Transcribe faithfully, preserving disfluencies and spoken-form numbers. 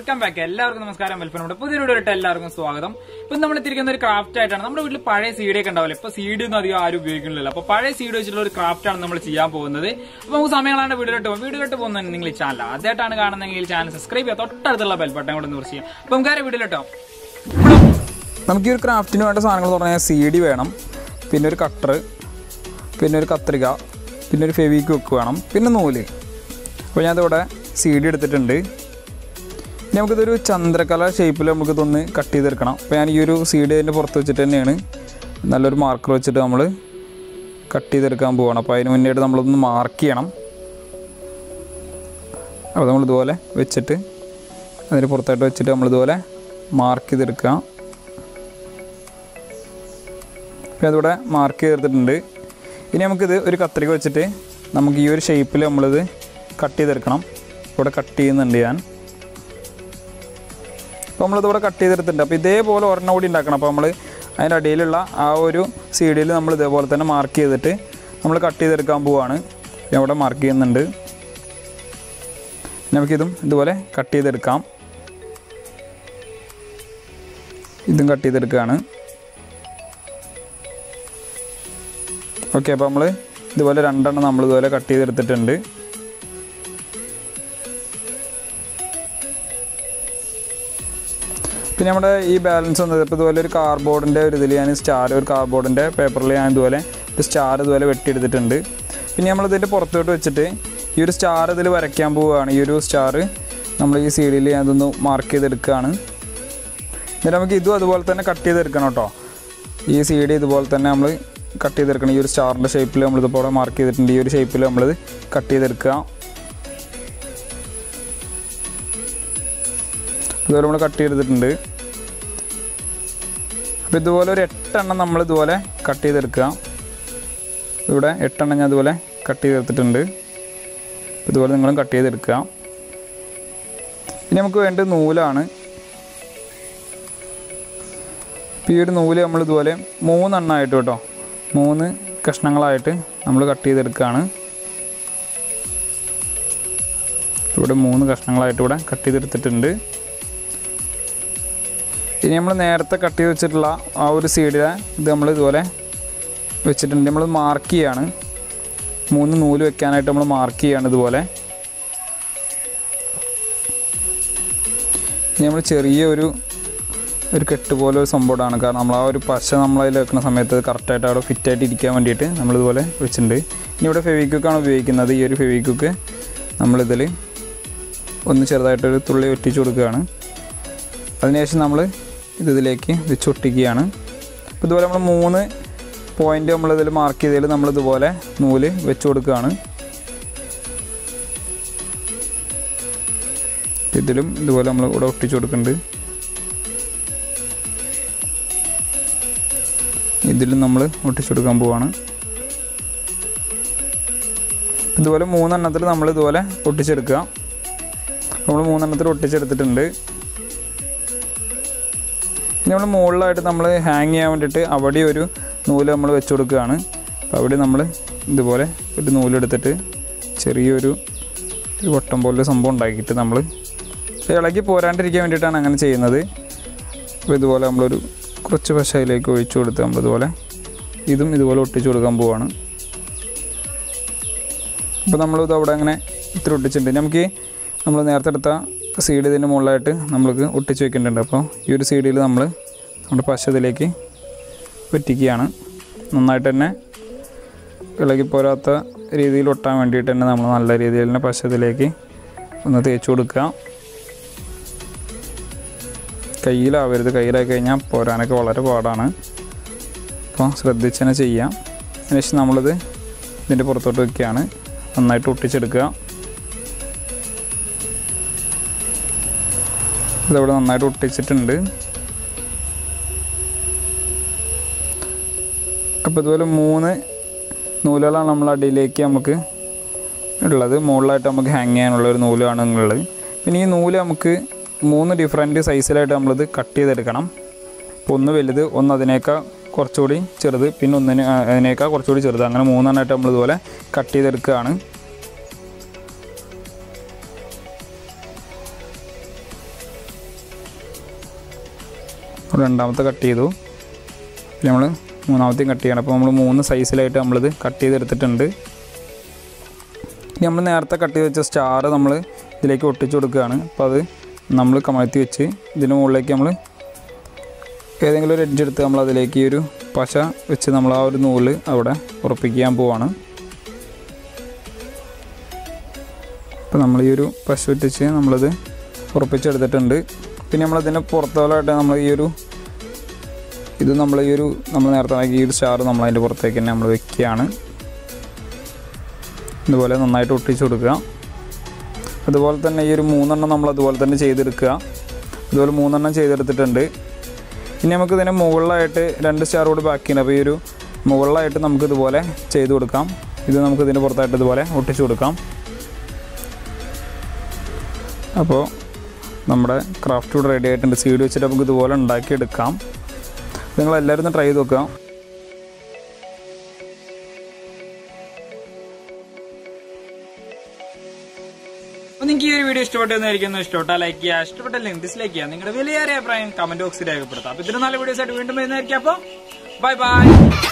Welcome back. എല്ലാവർക്കും നമസ്കാരം. Welcome നമ്മുടെ പുതിയ വീഡിയോയിലോട്ട് എല്ലാവർക്കും സ്വാഗതം. ഇപ്പൊ നമ്മൾ എത്തിയിരിക്കുന്ന ഒരു ക്രാഫ്റ്റ് ആയിട്ടാണ്. നമ്മുടെ വീട്ടിൽ പഴയ സീഡി ഒക്കെ ഉണ്ടാവില്ല. ഇപ്പൊ സീഡി ഒന്നും അധികം ആരും ഉപയോഗിക്കുന്നില്ല. അപ്പൊ പഴയ സീഡി വെച്ചിട്ടുള്ള ഒരു ക്രാഫ്റ്റ് ആണ് നമ്മൾ ചെയ്യാൻ പോകുന്നത്. അപ്പൊ നമുക്ക് സമയങ്ങളാണ് വീഡിയോയിലോട്ട് പോകും. വീഡിയോയിലോട്ട് പോകുന്നത് നിങ്ങൾ ഈ ചാനൽ ആദ്യമായിട്ടാണ് കാണുന്നതെങ്കിൽ ചാനൽ സബ്സ്ക്രൈബ് ചെയ്യാം. തൊട്ടടുത്തുള്ള ബെൽ ബട്ടൺ കൂടെ പ്രസ് ചെയ്യാം. അപ്പൊ നമുക്ക് വീഡിയോയിലോട്ടോ. നമുക്ക് ഈ ഒരു ക്രാഫ്റ്റിന് വേണ്ട സാധനങ്ങൾ എന്ന് പറഞ്ഞാൽ സീഡി വേണം, പിന്നെ ഒരു കട്ടർ, പിന്നെ ഒരു കത്രിക, പിന്നെ ഒരു ഫെവിക്വിക്ക് വേണം, പിന്നെ നൂല്. അപ്പോൾ ഞാനിവിടെ സീഡി എടുത്തിട്ടുണ്ട്. ഇനി നമുക്കിതൊരു ചന്ദ്രകല ഷേപ്പിൽ നമുക്കിതൊന്ന് കട്ട് ചെയ്തെടുക്കണം. അപ്പോൾ ഞാൻ ഈ ഒരു സീഡി അതിൻ്റെ പുറത്ത് വെച്ചിട്ട് തന്നെയാണ് നല്ലൊരു മാർക്കർ വെച്ചിട്ട് നമ്മൾ കട്ട് ചെയ്തെടുക്കാൻ പോവുകയാണ്. അപ്പോൾ അതിന് മുന്നേയായിട്ട് നമ്മളൊന്ന് മാർക്ക് ചെയ്യണം. അപ്പോൾ നമ്മളിതുപോലെ വെച്ചിട്ട് അതിന് പുറത്തായിട്ട് വെച്ചിട്ട് നമ്മളിതുപോലെ മാർക്ക് ചെയ്തെടുക്കുക. അപ്പോൾ അതിവിടെ മാർക്ക് ചെയ്തെടുത്തിട്ടുണ്ട്. ഇനി നമുക്കിത് ഒരു കത്രിക വെച്ചിട്ട് നമുക്ക് ഈ ഒരു ഷേപ്പിൽ നമ്മളിത് കട്ട് ചെയ്തെടുക്കണം. ഇവിടെ കട്ട് ചെയ്യുന്നുണ്ട് ഞാൻ. അപ്പോൾ നമ്മളിതിവിടെ കട്ട് ചെയ്തെടുത്തിട്ടുണ്ട്. അപ്പോൾ ഇതേപോലെ ഒരെണ്ണം കൂടി ഉണ്ടാക്കണം. അപ്പോൾ നമ്മൾ അതിൻ്റെ അടിയിലുള്ള ആ ഒരു സീഡിയിൽ നമ്മൾ ഇതേപോലെ തന്നെ മാർക്ക് ചെയ്തിട്ട് നമ്മൾ കട്ട് ചെയ്തെടുക്കാൻ പോവുകയാണ്. ഞാൻ ഇവിടെ മാർക്ക് ചെയ്യുന്നുണ്ട്. നമുക്കിതും ഇതുപോലെ കട്ട് ചെയ്തെടുക്കാം. ഇതും കട്ട് ചെയ്തെടുക്കുകയാണ്. ഓക്കെ, അപ്പോൾ നമ്മൾ ഇതുപോലെ രണ്ടെണ്ണം നമ്മൾ ഇതുപോലെ കട്ട് ചെയ്തെടുത്തിട്ടുണ്ട്. പിന്നെ നമ്മുടെ ഈ ബാലൻസ് വന്നത് ഇപ്പോൾ ഇതുപോലെ ഒരു കാർഡ്ബോർഡിൻ്റെ ഒരു ഇതിൽ ഞാൻ സ്റ്റാർ ഒരു കാർഡ്ബോർഡിൻ്റെ പേപ്പറിൽ ഞാൻ ഇതുപോലെ ഒരു സ്റ്റാർ ഇതുപോലെ വെട്ടിയെടുത്തിട്ടുണ്ട്. പിന്നെ നമ്മളിതിൻ്റെ പുറത്തോട്ട് വെച്ചിട്ട് ഈ ഒരു സ്റ്റാർ ഇതിൽ വരയ്ക്കാൻ പോവുകയാണ്. ഈ ഒരു സ്റ്റാർ നമ്മൾ ഈ സീഡിയിൽ ഞാനതൊന്ന് മാർക്ക് ചെയ്തെടുക്കുകയാണ്. എന്നിട്ട് നമുക്ക് ഇതും അതുപോലെ തന്നെ കട്ട് ചെയ്തെടുക്കണം കേട്ടോ. ഈ സീഡി ഇതുപോലെ തന്നെ നമ്മൾ കട്ട് ചെയ്തെടുക്കണം. ഈ ഒരു സ്റ്റാറിൻ്റെ ഷേപ്പിൽ നമ്മളിതുപോലെ മാർക്ക് ചെയ്തിട്ടുണ്ട്. ഈ ഒരു ഷേപ്പിൽ നമ്മളിത് കട്ട് ചെയ്തെടുക്കുക. ഇതുപോലെ നമ്മൾ കട്ട് ചെയ്തിട്ടുണ്ട്. അപ്പോൾ ഇതുപോലെ ഒരു എട്ടെണ്ണം നമ്മൾ ഇതുപോലെ കട്ട് ചെയ്തെടുക്കുക. ഇവിടെ എട്ടെണ്ണം ഞാൻ ഇതുപോലെ കട്ട് ചെയ്തെടുത്തിട്ടുണ്ട്. ഇതുപോലെ നിങ്ങളും കട്ട് ചെയ്തെടുക്കുക. ഇനി നമുക്ക് വേണ്ടത് നൂലാണ്. ഇപ്പോൾ ഈ ഒരു നൂല് നമ്മൾ ഇതുപോലെ മൂന്നെണ്ണമായിട്ട് കേട്ടോ, മൂന്ന് കഷ്ണങ്ങളായിട്ട് നമ്മൾ കട്ട് ചെയ്തെടുക്കുകയാണ്. ഇവിടെ മൂന്ന് കഷ്ണങ്ങളായിട്ട് ഇവിടെ കട്ട് ചെയ്തെടുത്തിട്ടുണ്ട്. ഇനി നമ്മൾ നേരത്തെ കട്ട് ചെയ്ത് വെച്ചിട്ടുള്ള ആ ഒരു സീഡിലെ ഇത് നമ്മൾ ഇതുപോലെ വെച്ചിട്ടുണ്ട്. നമ്മൾ മാർക്ക് ചെയ്യാണ്. മൂന്ന് നൂല് വെക്കാനായിട്ട് നമ്മൾ മാർക്ക് ചെയ്യാണ് ഇതുപോലെ. ഇനി നമ്മൾ ചെറിയ ഒരു ഒരു കെട്ട് പോലെ ഒരു സംഭവമാണ്. കാരണം നമ്മൾ ആ ഒരു പശ നമ്മളതിൽ വെക്കുന്ന സമയത്ത് കറക്റ്റായിട്ട് അവിടെ ഫിറ്റായിട്ട് ഇരിക്കാൻ വേണ്ടിയിട്ട് നമ്മളിതുപോലെ വെച്ചിട്ടുണ്ട്. ഇനി ഇവിടെ ഫെവിക്വിക്കാണ് ഉപയോഗിക്കുന്നത്. ഈ ഒരു ഫെവിക്വിക്ക് നമ്മളിതിൽ ഒന്ന് ചെറുതായിട്ടൊരു തുള്ളി ഒറ്റിച്ച് കൊടുക്കുകയാണ്. അതിനുശേഷം നമ്മൾ ഇതിലേക്ക് വെച്ച് ഒട്ടിക്കുകയാണ്. അപ്പോൾ ഇതുപോലെ നമ്മൾ മൂന്ന് പോയിൻ്റ് നമ്മളിതിൽ മാർക്ക് ചെയ്തതിൽ നമ്മളിതുപോലെ നൂല് വെച്ച് കൊടുക്കുകയാണ്. ഇതിലും ഇതുപോലെ നമ്മൾ ഇവിടെ ഒട്ടിച്ച് കൊടുക്കുന്നുണ്ട്. ഇതിലും നമ്മൾ ഒട്ടിച്ചു കൊടുക്കാൻ പോവാണ്. ഇതുപോലെ മൂന്നെണ്ണത്തിൽ നമ്മൾ ഇതുപോലെ ഒട്ടിച്ചെടുക്കുക. നമ്മൾ മൂന്നെണ്ണത്തിൽ ഒട്ടിച്ചെടുത്തിട്ടുണ്ട്. ഇനി നമ്മൾ മുകളിലായിട്ട് നമ്മൾ ഹാങ് ചെയ്യാൻ വേണ്ടിയിട്ട് അവിടെ ഒരു നൂല് നമ്മൾ വെച്ച് കൊടുക്കുകയാണ്. അപ്പോൾ അവിടെ നമ്മൾ ഇതുപോലെ ഒരു നൂലെടുത്തിട്ട് ചെറിയൊരു വട്ടം പോലെ സംഭവം ഉണ്ടാക്കിയിട്ട് നമ്മൾ ഇളകി പോരാണ്ടിരിക്കാൻ വേണ്ടിയിട്ടാണ് അങ്ങനെ ചെയ്യുന്നത്. അപ്പോൾ ഇതുപോലെ നമ്മളൊരു കുറച്ച് പശ അതിലേക്ക് ഒഴിച്ചു കൊടുത്ത് നമ്മളിതുപോലെ ഇതും ഇതുപോലെ ഒട്ടിച്ചു കൊടുക്കാൻ പോവാണ്. അപ്പോൾ നമ്മളിത് അവിടെ അങ്ങനെ ഇത്ര ഒട്ടിച്ചിട്ടുണ്ട്. നമുക്ക് നമ്മൾ നേരത്തെ എടുത്ത സീഡ് ഇതിൻ്റെ മുകളിലായിട്ട് നമ്മൾക്ക് ഒട്ടിച്ച് വെക്കേണ്ടതുണ്ട്. അപ്പോൾ ഈ ഒരു സീഡിൽ നമ്മൾ നമ്മുടെ പശ ഇതിലേക്ക് ഒറ്റിക്കുകയാണ്. നന്നായിട്ട് തന്നെ ഇളകിപ്പോരാത്ത രീതിയിൽ ഒട്ടാൻ വേണ്ടിയിട്ട് തന്നെ നമ്മൾ നല്ല രീതിയിൽ തന്നെ പശ ഇതിലേക്ക് ഒന്ന് തേച്ച് കൊടുക്കുക. കയ്യിലാവരുത്. കയ്യിലായി കഴിഞ്ഞാൽ പോരാനൊക്കെ വളരെ പാടാണ്. അപ്പോൾ ശ്രദ്ധിച്ച് തന്നെ ചെയ്യാം. അതിനുശേഷം നമ്മളിത് ഇതിൻ്റെ പുറത്തോട്ട് വയ്ക്കുകയാണ്. നന്നായിട്ട് ഒട്ടിച്ചെടുക്കുക. ഇതവിടെ നന്നായിട്ട് ഒട്ടിച്ചിട്ടുണ്ട്. അപ്പോൾ ഇതുപോലെ മൂന്ന് നൂലുകളാണ് നമ്മൾ അടിയിലേക്ക് നമുക്ക് ഉള്ളത്. മുകളിലായിട്ട് നമുക്ക് ഹാങ് ചെയ്യാനുള്ള ഒരു നൂലാണ് ഉള്ളത്. പിന്നെ ഈ നൂല് നമുക്ക് മൂന്ന് ഡിഫറെൻറ്റ് സൈസിലായിട്ട് നമ്മളിത് കട്ട് ചെയ്തെടുക്കണം. അപ്പോൾ ഒന്ന് വലുത്, ഒന്ന് അതിനേക്കാൾ കുറച്ചുകൂടി ചെറുത്, പിന്നെ ഒന്നിന് അതിനേക്കാൾ കുറച്ചുകൂടി ചെറുത്, അങ്ങനെ മൂന്നെണ്ണമായിട്ട് നമ്മളിതുപോലെ കട്ട് ചെയ്തെടുക്കുകയാണ്. രണ്ടാമത്തെ കട്ട് ചെയ്തു. പിന്നെ നമ്മൾ മൂന്നാമത്തെയും കട്ട് ചെയ്യണം. അപ്പോൾ നമ്മൾ മൂന്ന് സൈസിലായിട്ട് നമ്മളിത് കട്ട് ചെയ്തെടുത്തിട്ടുണ്ട്. ഇനി നമ്മൾ നേരത്തെ കട്ട് ചെയ്ത് വെച്ച സ്റ്റാർ നമ്മൾ ഇതിലേക്ക് ഒട്ടിച്ചു കൊടുക്കുകയാണ്. അപ്പോൾ അത് നമ്മൾ കമഴ്ത്തി വെച്ച് ഇതിന് മുകളിലേക്ക് നമ്മൾ ഏതെങ്കിലും ഒരു എഡ്ജ് എടുത്ത് നമ്മൾ അതിലേക്ക് ഈ ഒരു പശ വെച്ച് നമ്മൾ ആ ഒരു നൂല് അവിടെ ഉറപ്പിക്കാൻ പോവാണ്. അപ്പോൾ നമ്മൾ ഈ ഒരു പശ വെച്ച് നമ്മളത് ഉറപ്പിച്ചെടുത്തിട്ടുണ്ട്. പിന്നെ നമ്മളതിൻ്റെ പുറത്തോലായിട്ട് നമ്മൾ ഈ ഒരു ഇത് നമ്മൾ ഈ ഒരു നമ്മൾ നേരത്തെ ഈ ഒരു സ്റ്റാർ നമ്മൾ അതിൻ്റെ പുറത്തേക്ക് തന്നെ നമ്മൾ വെക്കുകയാണ്. ഇതുപോലെ നന്നായിട്ട് ഒട്ടിച്ചു കൊടുക്കുക. അതുപോലെ തന്നെ ഈ ഒരു മൂന്നെണ്ണം നമ്മൾ അതുപോലെ തന്നെ ചെയ്തെടുക്കുക. അതുപോലെ മൂന്നെണ്ണം ചെയ്തെടുത്തിട്ടുണ്ട്. ഇനി നമുക്ക് ഇതിന് മുകളിലായിട്ട് രണ്ട് സ്റ്റാർ കൂടി ബാക്കിയുണ്ട്. അപ്പോൾ ഈ ഒരു മുകളിലായിട്ട് നമുക്ക് ഇതുപോലെ ചെയ്ത് കൊടുക്കാം. ഇത് നമുക്ക് ഇതിൻ്റെ പുറത്തായിട്ട് ഇതുപോലെ ഒട്ടിച്ചു കൊടുക്കാം. അപ്പോൾ നമ്മുടെ ക്രാഫ്റ്റ് ഇവിടെ റെഡി ആയിട്ടുണ്ട്. സീഡ് വെച്ചിട്ട് നമുക്ക് ഇതുപോലെ ഉണ്ടാക്കിയെടുക്കാം. നിങ്ങളെല്ലാവരും ഒന്ന് ട്രൈ ചെയ്ത് നോക്കുക. അപ്പോൾ നിങ്ങൾക്ക് ഈ ഒരു വീഡിയോ ഇഷ്ടപ്പെട്ടെന്നായിരിക്കുന്നു. ഇഷ്ടപ്പെട്ടാൽ ലൈക്ക് ചെയ്യുക, ഇഷ്ടപ്പെട്ടില്ലെങ്കിൽ ഡിസ്ലൈക്ക് ചെയ്യുക. നിങ്ങളുടെ വിലയേറിയ അഭിപ്രായം കമന്റ് ബോക്സിൽ രേഖപ്പെടുത്താം. അപ്പോൾ ഇതിന് നല്ല വീഡിയോസ് ആയിട്ട് വീണ്ടും വരുന്നതായിരിക്കും. അപ്പോൾ ബൈ ബൈ.